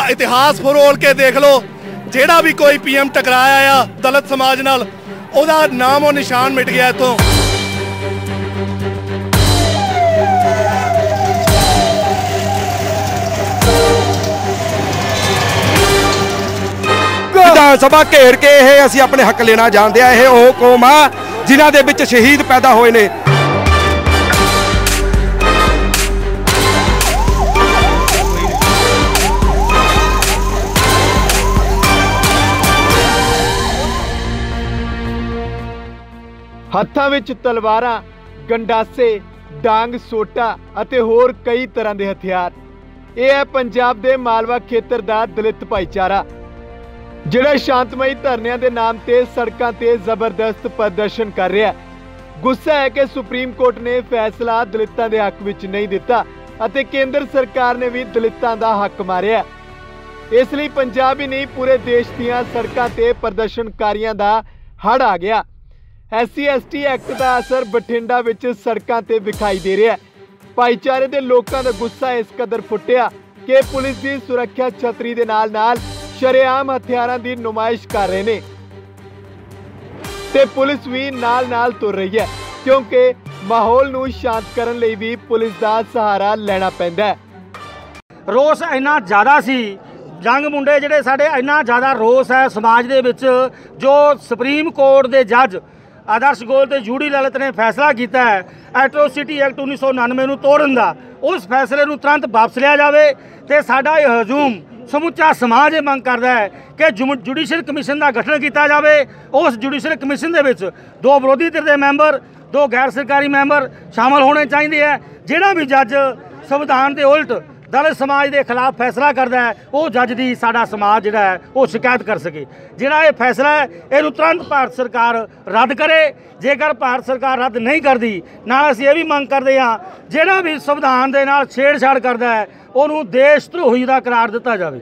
इतिहास फरोल के देख लो, जेड़ा भी कोई PM टकराया आ दलित समाज नाल, ओदा नाम और निशान मिट गया इतों। विधान सभा घेर के असीं अपने हक लेना जानते हैं। यह वो कौम आ जिन्हां दे विच शहीद पैदा होए ने। हत्थां विच तलवारां, गंडासे, डांग सोटा अते होर कई तरह के हथियार। यह है पंजाब दे मालवा खेतर दा दलित भाईचारा, जिहड़ा शांतमई धरनिਆਂ ਦੇ नाम ते सड़कों ते जबरदस्त प्रदर्शन कर रहा है। गुस्सा है कि सुप्रीम कोर्ट ने फैसला दलितां दे हक विच नहीं दिता अते केंद्र सरकार ने भी दलितां दा हक मारिया। इसलिए पंजाब ही नहीं पूरे देश दीआं सड़कों ते प्रदर्शनकारियों दा हड़ आ गया। SC/ST एक्ट का असर बठिंडा विच सड़कों ते विखाई दे रहा है। भाईचारे दे लोकां दा गुस्सा इस कदर फुटिया कि पुलिस की सुरक्षा छतरी दे नाल शरेआम हथियारां दी नुमाइश कर रहे ने ते पुलिस भी नाल तुर रही है, क्योंकि माहौल नूं शांत करन लई भी पुलिस दा सहारा लेना पैंदा है। रोस इन्ना ज़्यादा सी, जंग मुंडे जिहड़े साडे इन्ना ज़्यादा रोस है समाज दे विच, जो सुप्रीम कोर्ट दे जज आदर्श गोयल ते जूडी ललित ने फैसला किया है एट्रोसिटी एक्ट 1999 नूं तोड़न दा, उस फैसले नूं तुरंत वापस लिया जाए ते साडा यह हजूम समूचा समाज ये मंग करता है कि जुडिशल कमीशन का गठन किया जाए। उस जुडिशल कमीशन दे विच 2 विरोधी धिर के मैंबर, 2 गैर सरकारी मैंबर शामिल होने चाहिए है। जिहड़ा भी जज संविधान के उल्ट दलित समाज के खिलाफ फैसला करता है, वो जज की साडा समाज जिहड़ा है वो शिकायत कर सके। जिहड़ा ये फैसला है इहनूं तुरंत भारत सरकार रद्द करे। जेकर भारत सरकार रद्द नहीं करती, नाल असीं ये भी मंग करते हैं जिहड़ा भी संविधान दे नाल छेड़छाड़ करता है उन्होंने देशद्रोही का करार दिता जाए।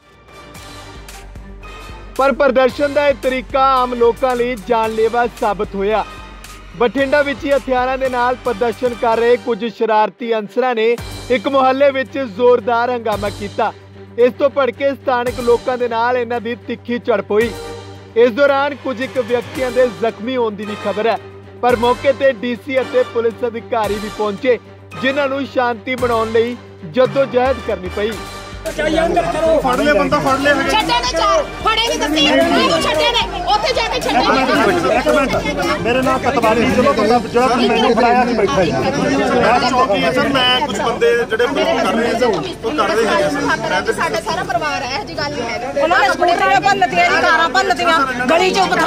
पर प्रदर्शन का यह तरीका आम लोगों लिए जानलेवा साबित होया। बठिंडा विच ही हथियारां दे नाल प्रदर्शन कर रहे कुछ शरारती अंसरां ने एक मुहल्ले विच जोरदार हंगामा किया। इस तो भड़के स्थानक लोगों के नाल इन्हां दी तिखी झड़प हुई। इस दौरान कुछ एक व्यक्तियों के जख्मी होने की भी खबर है, पर मौके ते DC अते पुलिस अधिकारी भी पहुंचे, जिन्हां नूं शांति बनाउण लई जद्दोजहद करनी पई। फड़ ले बंदा, फड़ ले छड्डे ने, 4 फड़े नहीं दस्सी ਇਹਨੂੰ ਛੱਡੇ ਨੇ, ਉੱਥੇ ਜਾ ਕੇ ਛੱਡੇ। मेरे नाम कतवाली चलो बंदा जो मैंने बुलाया नहीं बैठा है चौकी है सर। मैं कुछ बंदे ਜਿਹੜੇ ਕਰ ਰਹੇ हैं ਉਹ ਕਰ ਰਹੇ हैं। ਸਾਡਾ ਸਾਰਾ ਪਰਿਵਾਰ ਹੈ, ਇਹ ਜੀ ਗੱਲ ਨਹੀਂ ਹੈ। ਉਹਨਾਂ ਨੇ ਸਕੂਟਰਾਂ ਭੰਨਤੀਆਂ, ਕਾਰਾਂ ਭੰਨਤੀਆਂ, ਗਲੀ ਚੋਂ ਪੱਥਰ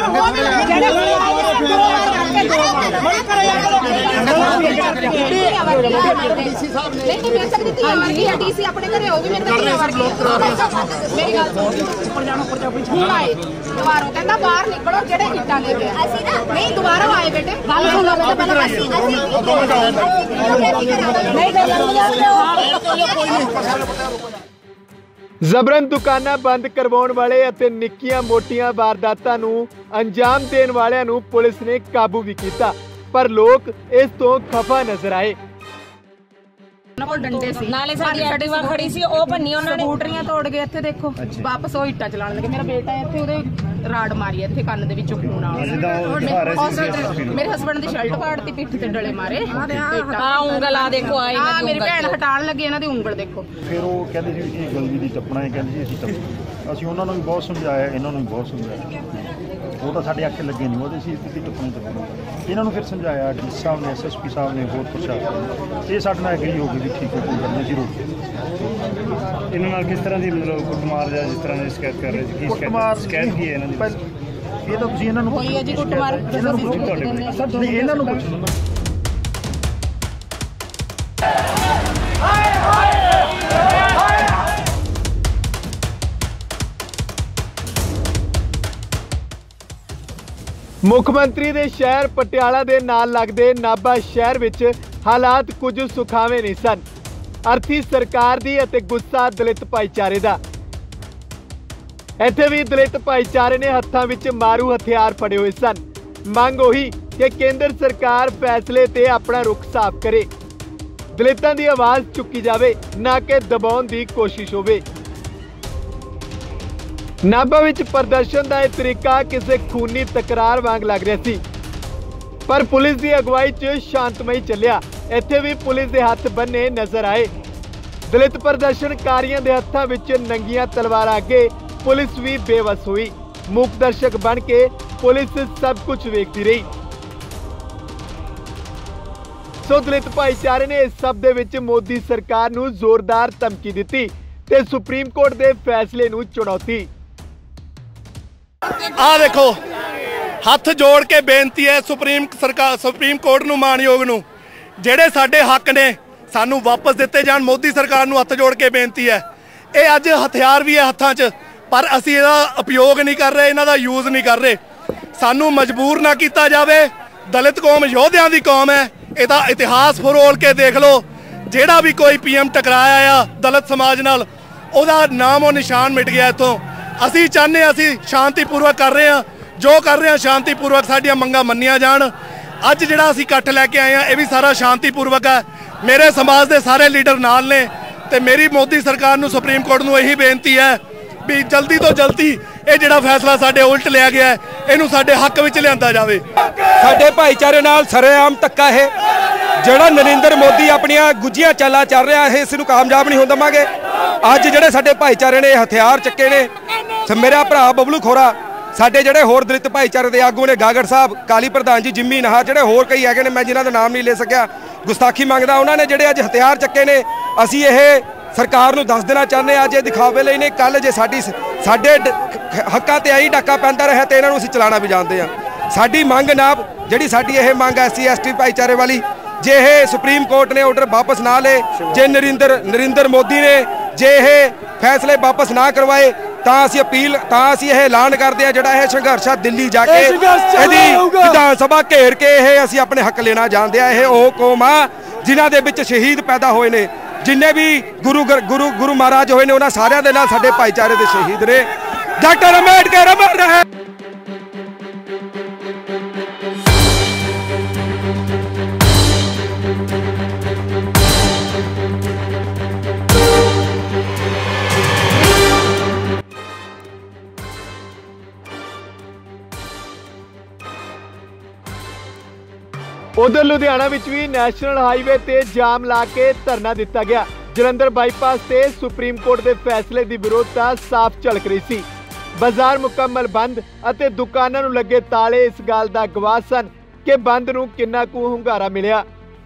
DC ਆਪਣੇ ਘਰੇ ਹੋ ਵੀ ਮੇਰੇ ਤਾਂ ਮੇਰੀ ਗੱਲ ਹੁਣ ਆਏ ਦੁਬਾਰਾ ਕਹਿੰਦਾ ਬਾਹਰ ਨਿਕਲੋ ਜਿਹੜੇ ਇੱਟਾਂ ਲੈ ਕੇ ਅਸੀਂ ਨਾ ਨਹੀਂ ਦੁਬਾਰਾ ਆਏ ਬੇਟੇ ਗੱਲ ਸੁਣ ਲਓ ਬੇਟੇ ਪਹਿਲਾਂ ਅਸੀਂ जबरन दुकानां बंद करवाउण वाले अते निक्कियां मोटियां वारदातां नूं अंजाम देण वालियां नूं पुलिस ने काबू भी किया, पर लोग इस तो खफा नजर आए। डंडे सी नाले साडी एक्टिवा खड़ी सी, ओ भन्नी उन्हां ने स्कूटरियां तोड़ के इत्थे देखो वापस ओ इट्टा चलाण लगे। मेरा बेटा इत्थे ओदे राड़ मारी इत्थे कंन दे विचों खून आ। मेरे हस्बैंड दी शर्ट फाड़ती, पिठ ते डले मारे। हां ਉਂਗਲ आ देखो आई मेरी भैन हटाण लगी, इन्हां दी ਉਂਗਲ देखो। फिर वो कहंदे सी ये गलती दी टप्पਣਾ है, कहंदे सी ਅਸੀਂ ਟੱਪਣਾ। ਅਸੀਂ ਉਹਨਾਂ ਨੂੰ ਵੀ ਬਹੁਤ ਸਮਝਾਇਆ, ਇਹਨਾਂ ਨੂੰ ਵੀ ਬਹੁਤ ਸਮਝਾਇਆ। ਉਹ ਤਾਂ ਸਾਡੇ ਅੱਖੇ ਲੱਗੇ ਨਹੀਂ, ਉਹਦੇ ਸੀ ਤੁਸੀਂ ਟੱਪਣਾ। ਇਹਨਾਂ ਨੂੰ ਫਿਰ ਸਮਝਾਇਆ DC ਸਾਹਿਬ ਨੇ, SSP ਸਾਹਿਬ ਨੇ, ਹੋਰ ਪ੍ਰਸ਼ਾਸਨ ਇਹ ਸਾਡੇ ਨਾਲ ਐਗਰੀ ਹੋ ਗਈ ਵੀ ਠੀਕ ਹੈ ਕੋਈ ਗੱਲ ਨਹੀਂ, ਜ਼ਰੂਰ। ਇਹਨਾਂ ਨਾਲ ਕਿਸ ਤਰ੍ਹਾਂ ਦੀ ਮਤਲਬ ਕੁੱਟਮਾਰ ਜਾਂ ਜਿਸ ਤਰ੍ਹਾਂ ਦੀ ਸ਼ਿਕਾਇਤ ਕਰ ਰਹੇ ਸੀ, ਕੀ ਸ਼ਿਕਾਇਤ ਕੀ ਹੈ ਇਹਨਾਂ ਦੀ? ਇਹ ਤਾਂ ਤੁਸੀਂ ਇਹਨਾਂ ਨੂੰ ਹੋਈ ਹੈ ਜੀ ਕੁੱਟਮਾਰ, ਇਹਨਾਂ ਨੂੰ ਪੁੱਛੋ। मुख्यमंत्री दे शहर पटियाला दे नाल लगदे नाभा शहर विच हालात कुछ सुखावे नहीं सन। अर्थी सरकार दी अते गुस्सा दलित भाईचारे दा। इत्थे भी दलित भाईचारे ने हत्थां विच मारू हथियार फड़े हुए सन। मंग उही कि केंद्र सरकार फैसले ते अपना रुख साफ करे, दलितां दी आवाज़ चुकी जावे, ना कि दबाउण दी कोशिश होवे। ਨਾਭਾ ਵਿੱਚ ਪ੍ਰਦਰਸ਼ਨ ਦਾ ਇਹ ਤਰੀਕਾ ਕਿਸੇ ਖੂਨੀ ਤਕਰਾਰ ਵਾਂਗ ਲੱਗ ਰਿਹਾ ਸੀ, ਪਰ ਪੁਲਿਸ ਦੀ ਅਗਵਾਈ 'ਚ ਸ਼ਾਂਤਮਈ ਚੱਲਿਆ। ਇੱਥੇ ਵੀ ਪੁਲਿਸ ਦੇ ਹੱਥ ਬੰਨੇ ਨਜ਼ਰ ਆਏ। ਦਲਿਤ ਪ੍ਰਦਰਸ਼ਨਕਾਰੀਆਂ ਦੇ ਹੱਥਾਂ ਵਿੱਚ ਨੰਗੀਆਂ ਤਲਵਾਰਾਂ ਅੱਗੇ ਪੁਲਿਸ ਵੀ ਬੇਵਸ ਹੋਈ। ਮੂਕ ਦਰਸ਼ਕ ਬਣ ਕੇ ਪੁਲਿਸ ਸਭ ਕੁਝ ਵੇਖਦੀ ਰਹੀ। ਸੋ ਦਲਿਤ ਭਾਈਚਾਰੇ ਨੇ ਇਸ ਸਭ ਦੇ ਵਿੱਚ ਮੋਦੀ ਸਰਕਾਰ ਨੂੰ ਜ਼ੋਰਦਾਰ ਧਮਕੀ ਦਿੱਤੀ ਤੇ ਸੁਪਰੀਮ ਕੋਰਟ ਦੇ ਫੈਸਲੇ ਨੂੰ ਚੁਣੌਤੀ। ਆ ਦੇਖੋ, ਹੱਥ ਜੋੜ ਕੇ ਬੇਨਤੀ ਹੈ ਸੁਪਰੀਮ ਕੋਰਟ ਨੂੰ, ਮਾਨਯੋਗ ਨੂੰ, ਜਿਹੜੇ ਸਾਡੇ ਹੱਕ ਨੇ ਸਾਨੂੰ ਵਾਪਸ ਦਿੱਤੇ ਜਾਣ। ਮੋਦੀ ਸਰਕਾਰ ਨੂੰ ਹੱਥ ਜੋੜ ਕੇ ਬੇਨਤੀ ਹੈ। ਇਹ ਅੱਜ ਹਥਿਆਰ ਵੀ ਹੈ ਹੱਥਾਂ 'ਚ, ਪਰ ਅਸੀਂ ਇਹਦਾ ਉਪਯੋਗ ਨਹੀਂ ਕਰ ਰਹੇ, ਇਹਨਾਂ ਦਾ ਯੂਜ਼ ਨਹੀਂ ਕਰ ਰਹੇ। ਸਾਨੂੰ ਮਜਬੂਰ ਨਾ ਕੀਤਾ ਜਾਵੇ। ਦਲਿਤ ਕੌਮ ਯੋਧਿਆਂ ਦੀ ਕੌਮ ਹੈ। ਇਹਦਾ ਇਤਿਹਾਸ ਫਰੋਲ ਕੇ ਦੇਖ ਲਓ। ਜਿਹੜਾ ਵੀ ਕੋਈ PM ਟਕਰਾਇਆ ਆ ਦਲਿਤ ਸਮਾਜ ਨਾਲ, ਉਹਦਾ ਨਾਮ ਉਹ ਨਿਸ਼ਾਨ ਮਿਟ ਗਿਆ ਇੱਥੋਂ। ਅਸੀਂ ਚਾਹੁੰਦੇ ਹਾਂ, ਅਸੀਂ ਸ਼ਾਂਤੀਪੂਰਵਕ ਕਰ ਰਹੇ ਹਾਂ, ਜੋ ਕਰ ਰਹੇ ਹਾਂ ਸ਼ਾਂਤੀਪੂਰਵਕ, ਸਾਡੀਆਂ ਮੰਗਾਂ ਮੰਨੀਆਂ ਜਾਣ। ਅੱਜ ਜਿਹੜਾ ਅਸੀਂ ਇਕੱਠ ਲੈ ਕੇ ਆਏ ਹਾਂ ਇਹ ਵੀ ਸਾਰਾ ਸ਼ਾਂਤੀਪੂਰਵਕ ਹੈ। ਮੇਰੇ ਸਮਾਜ ਦੇ ਸਾਰੇ ਲੀਡਰ ਨਾਲ ਨੇ ਤੇ ਮੇਰੀ ਮੋਦੀ ਸਰਕਾਰ ਨੂੰ, ਸੁਪਰੀਮ ਕੋਰਟ ਨੂੰ ਇਹੀ ਬੇਨਤੀ ਹੈ ਵੀ ਜਲਦੀ ਤੋਂ ਜਲਦੀ ਇਹ ਜਿਹੜਾ ਫੈਸਲਾ ਸਾਡੇ ਉਲਟ ਲਿਆ ਗਿਆ ਹੈ ਇਹਨੂੰ ਸਾਡੇ ਹੱਕ ਵਿੱਚ ਲਿਆਂਦਾ ਜਾਵੇ। ਸਾਡੇ ਭਾਈਚਾਰੇ ਨਾਲ ਸਰੇਆਮ ਧੱਕਾ ਹੈ। ਜਿਹੜਾ ਨਰਿੰਦਰ ਮੋਦੀ ਆਪਣੀਆਂ ਗੁੱਝੀਆਂ ਚਾਲਾਂ ਚੱਲ ਰਿਹਾ ਹੈ, ਇਸ ਨੂੰ ਕਾਮਯਾਬ ਨਹੀਂ ਹੋਣ ਦੇਵਾਂਗੇ। ਅੱਜ ਜਿਹੜੇ ਸਾਡੇ ਭਾਈਚਾਰੇ ਨੇ ਹਥਿਆਰ ਚੱਕੇ ਨੇ, ਮੇਰਾ ਭਰਾ ਬਬਲੂ ਖੋਰਾ, ਸਾਡੇ ਜਿਹੜੇ ਹੋਰ ਦਲਿਤ ਭਾਈਚਾਰੇ ਦੇ ਆਗੂ ਨੇ, ਗਾਗੜ ਸਾਹਿਬ, ਕਾਲੀ ਪ੍ਰਧਾਨ ਜੀ, ਜਿੰਮੀ ਨਾਹਰ, ਜਿਹੜੇ ਹੋਰ ਕਈ ਹੈਗੇ ਨੇ, ਮੈਂ ਜਿਨ੍ਹਾਂ ਦਾ ਨਾਮ ਨਹੀਂ ਲੈ ਸਕਿਆ, ਗੁਸਤਾਖੀ ਮੰਗਦਾ, ਉਹਨਾਂ ਨੇ ਜਿਹੜੇ ਅੱਜ ਹਥਿਆਰ ਚੱਕੇ ਨੇ, ਅਸੀਂ ਇਹ ਸਰਕਾਰ ਨੂੰ ਦੱਸ ਦੇਣਾ ਚਾਹੁੰਦੇ ਹਾਂ। ਅੱਜ ਇਹ ਦਿਖਾਵੇ ਲਈ ਨੇ, ਕੱਲ ਜੇ ਸਾਡੇ ਹੱਕਾਂ ਤੇ ਆਈ ਡਾਕਾ ਪੈਂਦਾ ਰਿਹਾ ਤੇ ਇਹਨਾਂ ਨੂੰ ਅਸੀਂ ਚਲਾਉਣਾ ਵੀ ਜਾਣਦੇ ਹਾਂ। ਸਾਡੀ ਮੰਗ ਨਾ, ਜਿਹੜੀ ਸਾਡੀ ਇਹ ਮੰਗ SC ST ਭਾਈਚਾਰੇ ਵਾਲੀ, ਜੇ ਇਹ ਸੁਪਰੀਮ ਕੋਰਟ ਨੇ ਆਰਡਰ ਵਾਪਸ ਨਾ ਲਏ, ਜੇ ਨਰਿੰਦਰ ਮੋਦੀ ਨੇ ਜੇ ਇਹ ਫੈਸਲੇ ਵਾਪਸ ਨਾ ਕਰਵਾਏ, ਤਾਂ ਅਸੀਂ ਇਹ ਐਲਾਨ ਕਰਦੇ ਹਾਂ ਜਿਹੜਾ ਇਹ ਸੰਘਰਸ਼ ਆ ਦਿੱਲੀ ਜਾ ਕੇ ਇਹਦੀ ਵਿਧਾਨ ਸਭਾ ਘੇਰ ਕੇ ਇਹ ਅਸੀਂ ਆਪਣੇ ਹੱਕ ਲੈਣਾ ਜਾਣਦੇ ਆ। ਇਹ ਉਹ ਕੌਮ ਆ ਜਿਨ੍ਹਾਂ ਦੇ ਵਿੱਚ ਸ਼ਹੀਦ ਪੈਦਾ ਹੋਏ ਨੇ, ਜਿੰਨੇ ਵੀ ਗੁਰੂ ਮਹਾਰਾਜ ਹੋਏ ਨੇ, ਉਹਨਾਂ ਸਾਰਿਆਂ ਦੇ ਨਾਲ ਸਾਡੇ ਭਾਈਚਾਰੇ ਦੇ ਸ਼ਹੀਦ ਨੇ। ਡਾਕਟਰ ਅੰਬੇਡਕਰ ਅਮਰ ਰਹੇ। उधर लुधियाना विच भी नैशनल हाईवे ते जाम ला के धरना दिता गया। जलंधर बाईपास से सुप्रीम कोर्ट के फैसले की विरोधता साफ झलक रही सी। बाजार मुकम्मल बंद अते दुकानां नूं लगे ताले इस गल दा गवाह सन कि बंद नूं किन्ना कुछ हुंगारा मिलिया।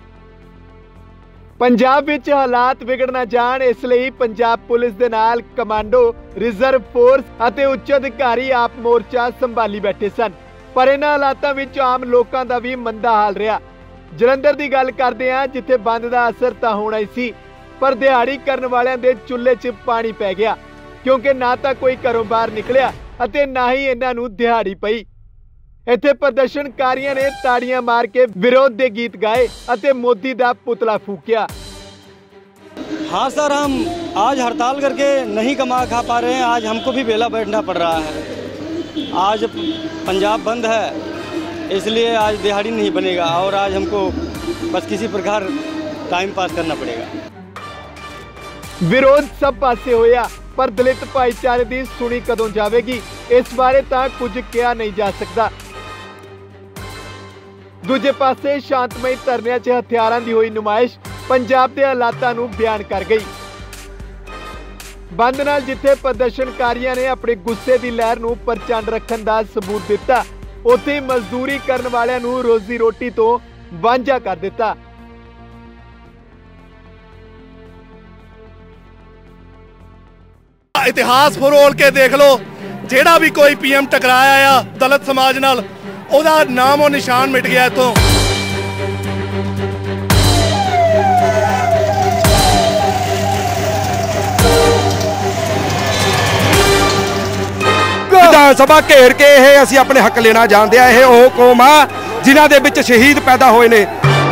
पंजाब विच हालात विगड़ ना जाण इसलिए पंजाब पुलिस दे नाल कमांडो, रिजर्व फोर्स अते उच्च अधिकारी आप मोर्चा संभाली बैठे सन, पर इन्हां हालातां विच आम लोकां दा भी मंदा हाल रहा। जलंधर दी गल करदे हां, जिथे बंद दा असर तां होना ही सी, पर दिहाड़ी करन वालियां दे चुल्हे 'च पानी पै गया, क्योंकि ना तां कोई घरों बाहर निकलिया अते ना ही इन्हां नूं दिहाड़ी पई। इत्थे प्रदर्शनकारियां ने ताड़ियां मार के विरोध दे गीत गाए अते मोदी दा पुतला फूकिया। हाँ सर, हम आज हड़ताल करके नहीं कमा खा पा रहे हैं। आज हमको भी वेला बैठना पड़ रहा है। आज पंजाब बंद है, इसलिए आज दिहाड़ी नहीं बनेगा और आज हमको बस किसी प्रकार टाइम पास करना पड़ेगा। विरोध सब पासे होया, पर दलित भाईचारे दी सुनी कदों जावेगी, इस बारे तां कुछ कहा नहीं जा सकता। दूजे पासे शांतमई धरनियां 'च हथियारां दी होई नुमाइश पंजाब दे हालातां नूं बयान कर गई। बंद नाल जिथे प्रदर्शनकारियों ने अपने गुस्से की लहर नूं प्रचंड रखने का सबूत दिता, उत्थे मजदूरी करने वालियां नूं रोजी रोटी तो वांझा कर दिता। इतिहास फरोल के देख लो। जेड़ा भी कोई PM टकराया आ दलित समाज नाल, ਉਹਦਾ ਨਾਮ ਉਹ ਨਿਸ਼ਾਨ ਮਿਟ ਗਿਆ ਇੱਥੋਂ। ਵਿਧਾਨ ਸਭਾ ਘੇਰ ਕੇ ਇਹ ਅਸੀਂ ਆਪਣੇ ਹੱਕ ਲੈਣਾ ਜਾਣਦੇ ਆ। ਇਹ ਉਹ ਕੌਮ ਆ ਜਿਨ੍ਹਾਂ ਦੇ ਵਿੱਚ ਸ਼ਹੀਦ ਪੈਦਾ ਹੋਏ ਨੇ।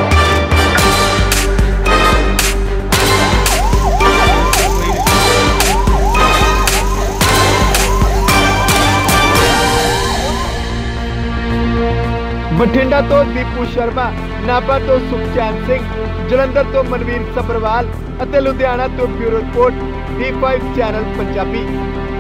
बठिंडा तो दीपू शर्मा, नाभा तो सुखचैन सिंह, जलंधर तो मनवीर सभरवाल, लुधियाना तो bureau report D5 channel Punjabi.